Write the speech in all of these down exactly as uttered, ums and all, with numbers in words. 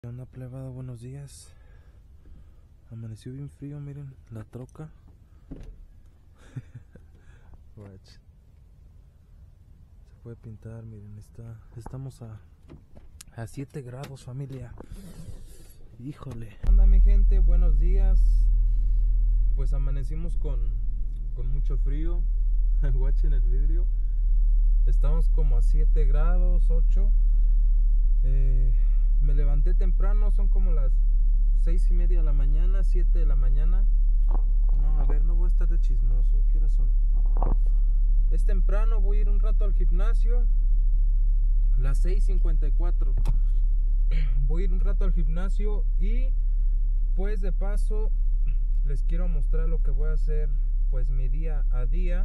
¿Qué onda, plebada? Buenos días. Amaneció bien frío, miren la troca. Se puede pintar, miren, está, estamos a a siete grados, familia. Híjole. ¿Qué onda, mi gente? Buenos días. Pues amanecimos con, con mucho frío. Guachen el vidrio. Estamos como a siete grados, ocho. Eh, me levanté temprano, son como las seis y media de la mañana, siete de la mañana. No, a ver, no voy a estar de chismoso. ¿Qué horas son? Es temprano, voy a ir un rato al gimnasio. Las seis cincuenta y cuatro. Voy a ir un rato al gimnasio y pues de paso les quiero mostrar lo que voy a hacer, pues mi día a día.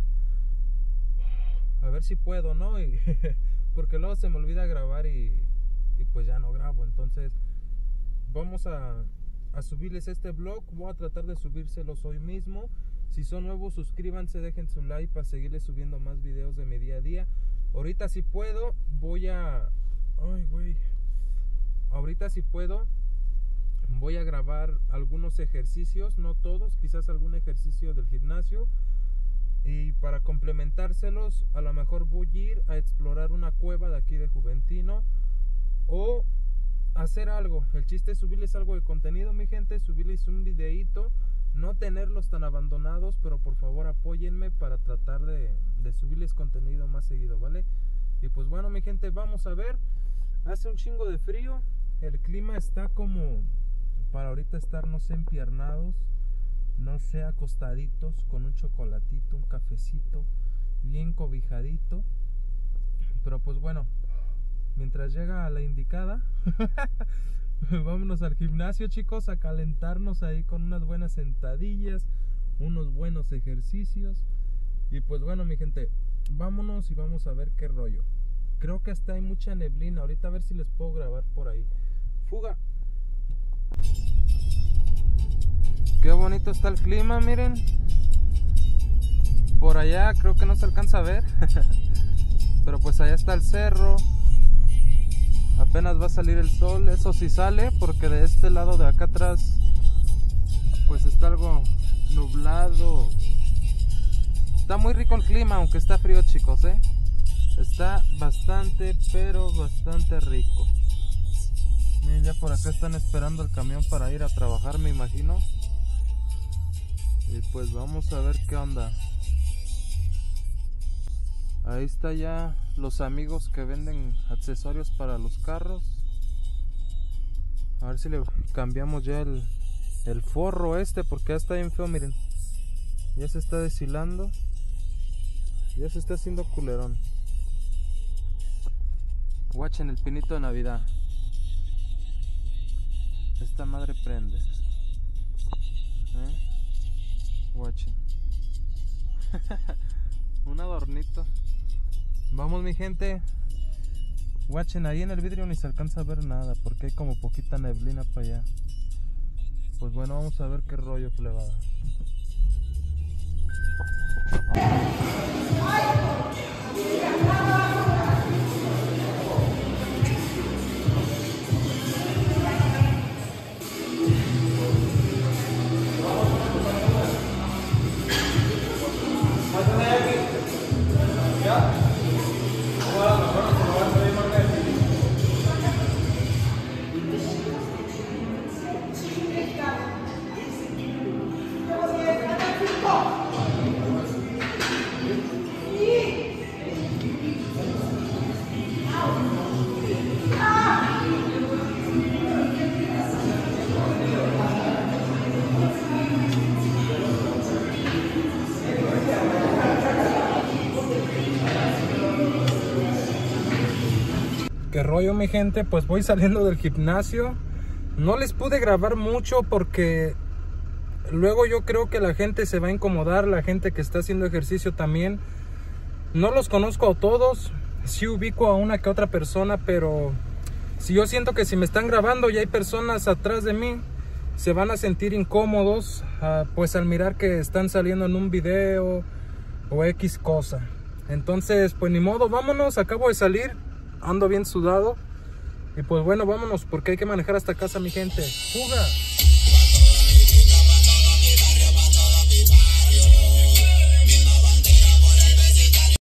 A ver si puedo, ¿no? Y, porque luego se me olvida grabar y, y pues ya no grabo. Entonces vamos a, a subirles este vlog. Voy a tratar de subírselos hoy mismo. Si son nuevos, suscríbanse, dejen su like para seguirles subiendo más videos de mi día a día. Ahorita si puedo, voy a... Ay, güey. Ahorita si puedo, voy a grabar algunos ejercicios, no todos, quizás algún ejercicio del gimnasio. Y para complementárselos, a lo mejor voy a ir a explorar una cueva de aquí de Juventino. O hacer algo. El chiste es subirles algo de contenido, mi gente. Subirles un videíto. No tenerlos tan abandonados, pero por favor apóyenme para tratar de, de subirles contenido más seguido, ¿vale? Y pues bueno, mi gente, vamos a ver. Hace un chingo de frío. El clima está como para ahorita estar, no sé, empiernados, no sé, acostaditos con un chocolatito, un cafecito, bien cobijadito. Pero pues bueno, mientras llega a la indicada, vámonos al gimnasio, chicos, a calentarnos ahí con unas buenas sentadillas, unos buenos ejercicios. Y pues bueno, mi gente, vámonos y vamos a ver qué rollo. Creo que hasta hay mucha neblina. Ahorita a ver si les puedo grabar por ahí. Fuga. Qué bonito está el clima, miren. Por allá creo que no se alcanza a ver. Pero pues allá está el cerro. Apenas va a salir el sol. Eso sí sale, porque de este lado de acá atrás pues está algo nublado. Está muy rico el clima, aunque está frío, chicos, eh. Está bastante, pero bastante rico. Miren, ya por acá están esperando el camión para ir a trabajar, me imagino. Y pues vamos a ver qué onda. Ahí está ya los amigos que venden accesorios para los carros. A ver si le cambiamos ya el, el forro este, porque ya está bien feo, miren. Ya se está deshilando. Ya se está haciendo culerón. Guachen el pinito de Navidad. Esta madre prende. ¿Eh? Guachen. Un adornito. Vamos, mi gente. Guachen, ahí en el vidrio ni se alcanza a ver nada, porque hay como poquita neblina para allá. Pues bueno, vamos a ver qué rollo, plebada. ¿Qué rollo, mi gente? Pues voy saliendo del gimnasio. No les pude grabar mucho porque luego yo creo que la gente se va a incomodar, la gente que está haciendo ejercicio también. No los conozco a todos, sí ubico a una que otra persona, pero si yo siento que si me están grabando y hay personas atrás de mí, se van a sentir incómodos, uh, pues al mirar que están saliendo en un video o X cosa. Entonces, pues ni modo, vámonos, acabo de salir. Ando bien sudado. Y pues bueno, vámonos porque hay que manejar hasta casa, mi gente. ¡Fuga!